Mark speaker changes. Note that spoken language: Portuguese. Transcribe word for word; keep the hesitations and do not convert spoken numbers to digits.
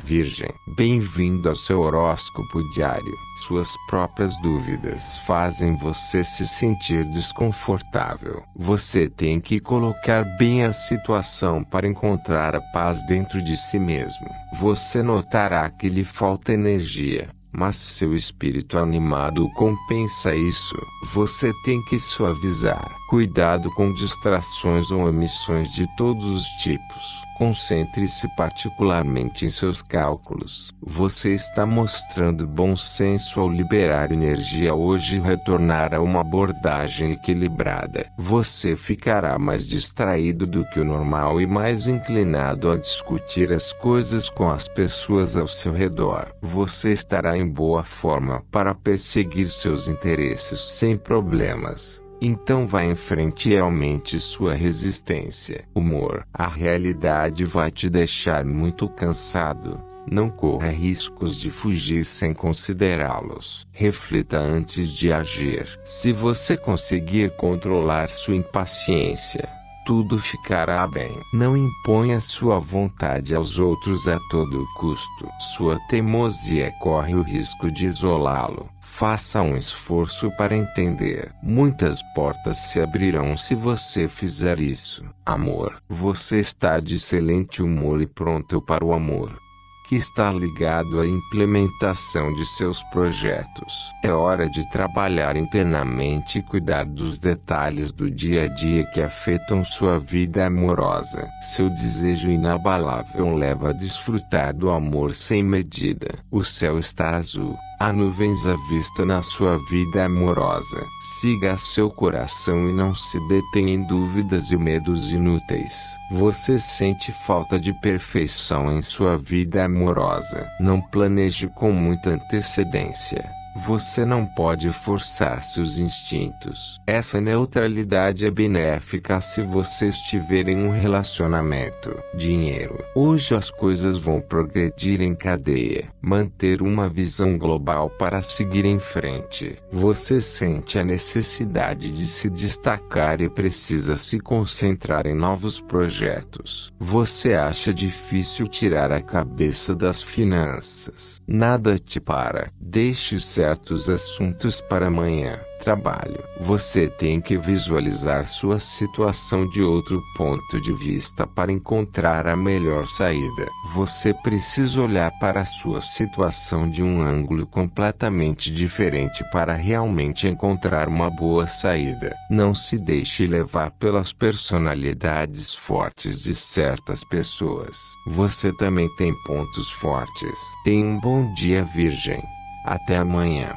Speaker 1: Virgem, bem-vindo ao seu horóscopo diário. Suas próprias dúvidas fazem você se sentir desconfortável. Você tem que colocar bem a situação para encontrar a paz dentro de si mesmo. Você notará que lhe falta energia, mas seu espírito animado compensa isso. Você tem que suavizar. Cuidado com distrações ou omissões de todos os tipos. Concentre-se particularmente em seus cálculos. Você está mostrando bom senso ao liberar energia hoje e retornar a uma abordagem equilibrada. Você ficará mais distraído do que o normal e mais inclinado a discutir as coisas com as pessoas ao seu redor. Você estará em boa forma para perseguir seus interesses sem problemas. Então vá em frente e aumente sua resistência. Humor. A realidade vai te deixar muito cansado. Não corra riscos de fugir sem considerá-los. Reflita antes de agir. Se você conseguir controlar sua impaciência, tudo ficará bem. Não imponha sua vontade aos outros a todo custo. Sua teimosia corre o risco de isolá-lo. Faça um esforço para entender. Muitas portas se abrirão se você fizer isso. Amor. Você está de excelente humor e pronto para o amor, que está ligado à implementação de seus projetos. É hora de trabalhar internamente e cuidar dos detalhes do dia a dia que afetam sua vida amorosa. Seu desejo inabalável leva a desfrutar do amor sem medida. O céu está azul. Há nuvens à vista na sua vida amorosa. Siga seu coração e não se detenha em dúvidas e medos inúteis. Você sente falta de perfeição em sua vida amorosa. Não planeje com muita antecedência. Você não pode forçar seus instintos. Essa neutralidade é benéfica se você estiver em um relacionamento. Dinheiro. Hoje as coisas vão progredir em cadeia. Manter uma visão global para seguir em frente. Você sente a necessidade de se destacar e precisa se concentrar em novos projetos. Você acha difícil tirar a cabeça das finanças. Nada te para. Deixe certos assuntos para amanhã. Trabalho. Você tem que visualizar sua situação de outro ponto de vista para encontrar a melhor saída. Você precisa olhar para a sua situação de um ângulo completamente diferente para realmente encontrar uma boa saída. Não se deixe levar pelas personalidades fortes de certas pessoas. Você também tem pontos fortes. Tenha um bom dia, Virgem. Até amanhã.